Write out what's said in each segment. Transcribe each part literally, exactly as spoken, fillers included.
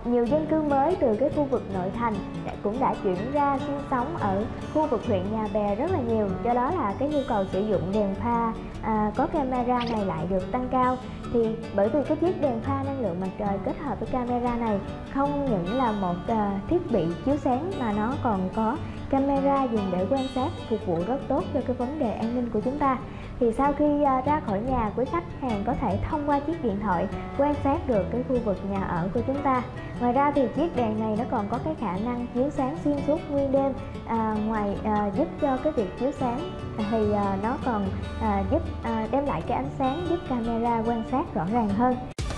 Nhiều dân cư mới từ cái khu vực nội thành cũng đã chuyển ra sinh sống ở khu vực huyện Nhà Bè rất là nhiều, do đó là cái nhu cầu sử dụng đèn pha à, có camera này lại được tăng cao. Thì bởi vì cái chiếc đèn pha năng lượng mặt trời kết hợp với camera này không những là một à, thiết bị chiếu sáng mà nó còn có camera dùng để quan sát, phục vụ rất tốt cho cái vấn đề an ninh của chúng ta. Thì sau khi à, ra khỏi nhà, quý khách hàng có thể thông qua chiếc điện thoại quan sát được cái khu vực nhà ở của chúng ta. Ngoài ra thì chiếc đèn này nó còn có cái khả năng chiếu sáng xuyên suốt nguyên đêm. À, ngoài à, giúp cho cái việc chiếu sáng thì à, nó còn à, giúp à, đem lại cái ánh sáng giúp camera quan sát rõ ràng hơn.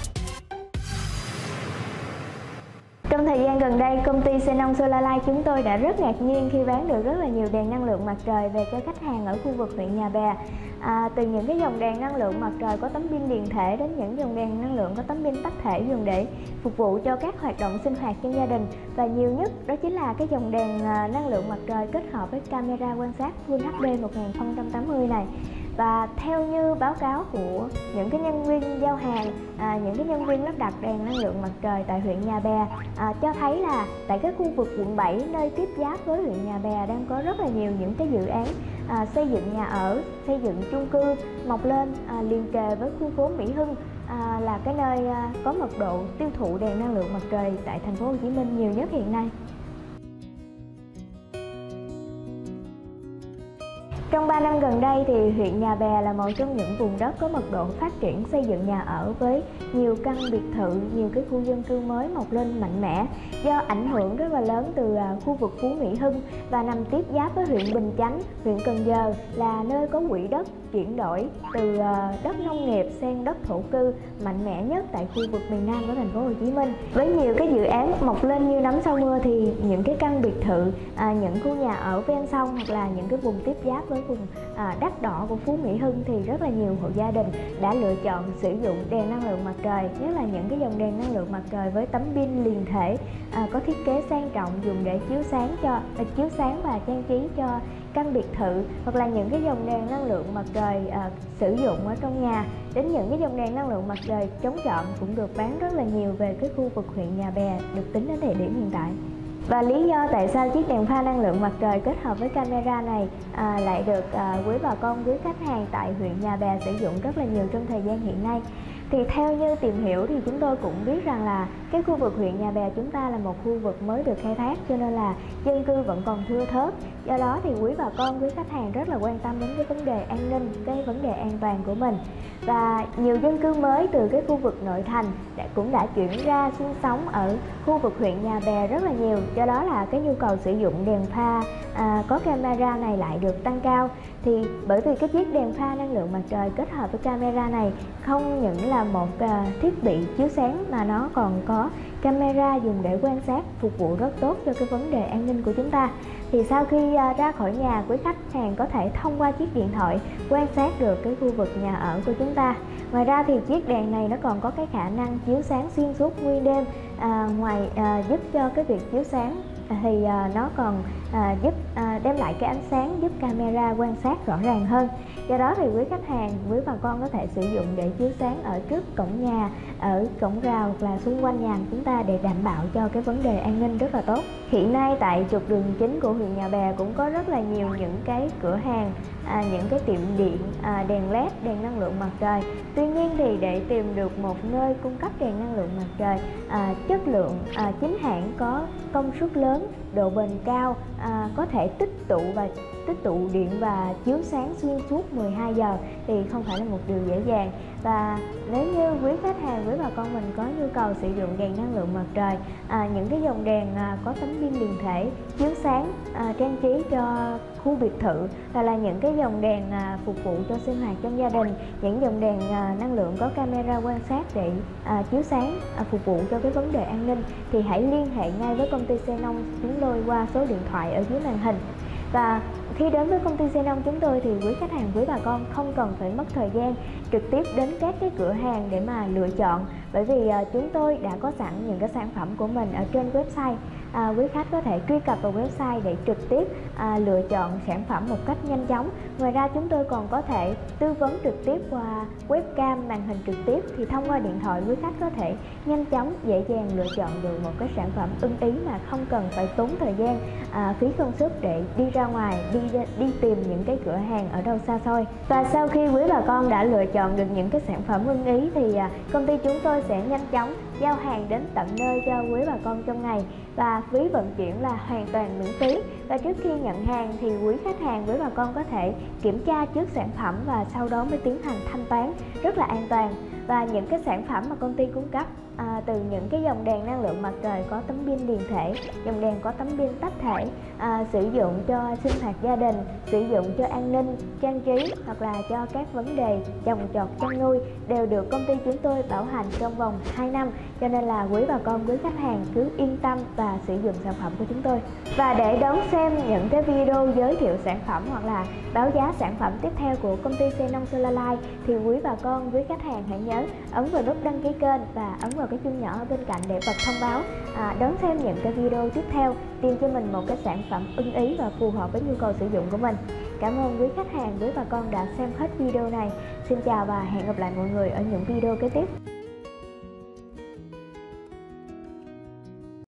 Trong thời gian gần đây, công ty Xenon Solar Light chúng tôi đã rất ngạc nhiên khi bán được rất là nhiều đèn năng lượng mặt trời về cho khách hàng ở khu vực huyện Nhà Bè. À, từ những cái dòng đèn năng lượng mặt trời có tấm pin liền thể đến những dòng đèn năng lượng có tấm pin tách thể dùng để phục vụ cho các hoạt động sinh hoạt trong gia đình. Và nhiều nhất đó chính là cái dòng đèn à, năng lượng mặt trời kết hợp với camera quan sát Full hát đê một nghìn không trăm tám mươi này. Và theo như báo cáo của những cái nhân viên giao hàng, à, những cái nhân viên lắp đặt đèn năng lượng mặt trời tại huyện Nhà Bè à, cho thấy là tại cái khu vực quận bảy nơi tiếp giáp với huyện Nhà Bè đang có rất là nhiều những cái dự án à, xây dựng nhà ở, xây dựng chung cư mọc lên à, liền kề với khu phố Mỹ Hưng, à, là cái nơi à, có mật độ tiêu thụ đèn năng lượng mặt trời tại thành phố Hồ Chí Minh nhiều nhất hiện nay. Trong ba năm gần đây thì huyện Nhà Bè là một trong những vùng đất có mật độ phát triển xây dựng nhà ở với nhiều căn biệt thự, nhiều cái khu dân cư mới mọc lên mạnh mẽ do ảnh hưởng rất là lớn từ khu vực Phú Mỹ Hưng và nằm tiếp giáp với huyện Bình Chánh, huyện Cần Giờ là nơi có quỹ đất chuyển đổi từ đất nông nghiệp sang đất thổ cư mạnh mẽ nhất tại khu vực miền Nam của thành phố Hồ Chí Minh. Với nhiều cái dự án mọc lên như nắm sau mưa thì những cái căn biệt thự, à, những khu nhà ở ven sông hoặc là những cái vùng tiếp giáp với vùng à, đất đỏ của Phú Mỹ Hưng thì rất là nhiều hộ gia đình đã lựa chọn sử dụng đèn năng lượng mặt trời, nhất là những cái dòng đèn năng lượng mặt trời với tấm pin liền thể à, có thiết kế sang trọng dùng để chiếu sáng cho à, chiếu sáng và trang trí cho căn biệt thự, hoặc là những cái dòng đèn năng lượng mặt trời à, sử dụng ở trong nhà, đến những cái dòng đèn năng lượng mặt trời chống trộm cũng được bán rất là nhiều về cái khu vực huyện Nhà Bè được tính đến thời điểm hiện tại. Và lý do tại sao chiếc đèn pha năng lượng mặt trời kết hợp với camera này à, lại được à, quý bà con, quý khách hàng tại huyện Nhà Bè sử dụng rất là nhiều trong thời gian hiện nay. Thì theo như tìm hiểu thì chúng tôi cũng biết rằng là cái khu vực huyện Nhà Bè chúng ta là một khu vực mới được khai thác, cho nên là dân cư vẫn còn thưa thớt. Do đó thì quý bà con, quý khách hàng rất là quan tâm đến cái vấn đề an ninh, cái vấn đề an toàn của mình. Và nhiều dân cư mới từ cái khu vực nội thành cũng đã chuyển ra sinh sống ở khu vực huyện Nhà Bè rất là nhiều, do đó là cái nhu cầu sử dụng đèn pha à, có camera này lại được tăng cao. Thì bởi vì cái chiếc đèn pha năng lượng mặt trời kết hợp với camera này không những là một à, thiết bị chiếu sáng mà nó còn có camera dùng để quan sát, phục vụ rất tốt cho cái vấn đề an ninh của chúng ta. Thì sau khi à, ra khỏi nhà, quý khách hàng có thể thông qua chiếc điện thoại quan sát được cái khu vực nhà ở của chúng ta. Ngoài ra thì chiếc đèn này nó còn có cái khả năng chiếu sáng xuyên suốt nguyên đêm. À, ngoài à, giúp cho cái việc chiếu sáng thì à, nó còn à, giúp à, đem lại cái ánh sáng giúp camera quan sát rõ ràng hơn. Do đó thì quý khách hàng, quý bà con có thể sử dụng để chiếu sáng ở trước cổng nhà, ở cổng rào hoặc là xung quanh nhà chúng ta để đảm bảo cho cái vấn đề an ninh rất là tốt. Hiện nay tại trục đường chính của huyện Nhà Bè cũng có rất là nhiều những cái cửa hàng, à, những cái tiệm điện à, đèn led, đèn năng lượng mặt trời. Tuy nhiên thì để tìm được một nơi cung cấp đèn năng lượng mặt trời à, chất lượng, à, chính hãng, có công suất lớn, độ bền cao, à, có thể tích tụ và tích tụ điện và chiếu sáng xuyên suốt mười hai giờ thì không phải là một điều dễ dàng. Và nếu như quý khách hàng, quý bà con mình có nhu cầu sử dụng đèn năng lượng mặt trời, à, những cái dòng đèn à, có tấm pin liền thể chiếu sáng, à, trang trí cho khu biệt thự, hoặc là những cái dòng đèn à, phục vụ cho sinh hoạt trong gia đình, những dòng đèn à, năng lượng có camera quan sát để à, chiếu sáng, à, phục vụ cho cái vấn đề an ninh, thì hãy liên hệ ngay với công ty Xenon chúng tôi qua số điện thoại ở dưới màn hình. Và khi đến với công ty Xenon chúng tôi thì quý khách hàng, quý bà con không cần phải mất thời gian trực tiếp đến các cái cửa hàng để mà lựa chọn, bởi vì à, chúng tôi đã có sẵn những cái sản phẩm của mình ở trên website. À, quý khách có thể truy cập vào website để trực tiếp à, lựa chọn sản phẩm một cách nhanh chóng. Ngoài ra chúng tôi còn có thể tư vấn trực tiếp qua webcam, màn hình trực tiếp, thì thông qua điện thoại quý khách có thể nhanh chóng dễ dàng lựa chọn được một cái sản phẩm ưng ý mà không cần phải tốn thời gian, à, phí công sức để đi ra ngoài, đi đi tìm những cái cửa hàng ở đâu xa xôi. Và sau khi quý bà con đã lựa chọn được những cái sản phẩm ưng ý thì à, công ty chúng tôi sẽ nhanh chóng giao hàng đến tận nơi cho quý bà con trong ngày, và phí vận chuyển là hoàn toàn miễn phí. Và trước khi nhận hàng thì quý khách hàng, quý bà con có thể kiểm tra trước sản phẩm và sau đó mới tiến hành thanh toán rất là an toàn. Và những cái sản phẩm mà công ty cung cấp à, từ những cái dòng đèn năng lượng mặt trời có tấm pin liền thể, dòng đèn có tấm pin tách thể, à, sử dụng cho sinh hoạt gia đình, sử dụng cho an ninh, trang trí hoặc là cho các vấn đề trồng trọt chăn nuôi đều được công ty chúng tôi bảo hành trong vòng hai năm. Cho nên là quý bà con, quý khách hàng cứ yên tâm và sử dụng sản phẩm của chúng tôi. Và để đón xem những cái video giới thiệu sản phẩm hoặc là báo giá sản phẩm tiếp theo của công ty Xenon Solar Light thì quý bà con, quý khách hàng hãy nhớ ấn vào nút đăng ký kênh và ấn vào cái chuông nhỏ ở bên cạnh để bật thông báo à, đón xem những cái video tiếp theo, tìm cho mình một cái sản phẩm ưng ý và phù hợp với nhu cầu sử dụng của mình. Cảm ơn quý khách hàng, quý bà con đã xem hết video này. Xin chào và hẹn gặp lại mọi người ở những video kế tiếp.